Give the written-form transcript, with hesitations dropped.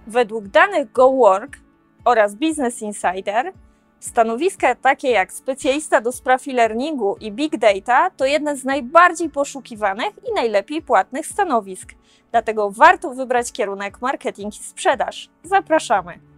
Według danych GoWork oraz Business Insider, stanowiska takie jak specjalista do spraw e-learningu i big data to jedne z najbardziej poszukiwanych i najlepiej płatnych stanowisk. Dlatego warto wybrać kierunek marketing i sprzedaż. Zapraszamy!